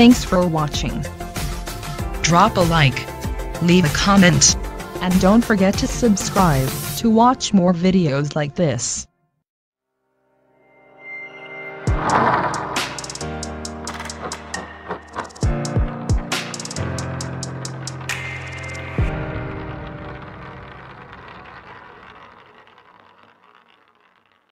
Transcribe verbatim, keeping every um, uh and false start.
Thanks for watching. Drop a like. Leave a comment. And don't forget to subscribe to watch more videos like this.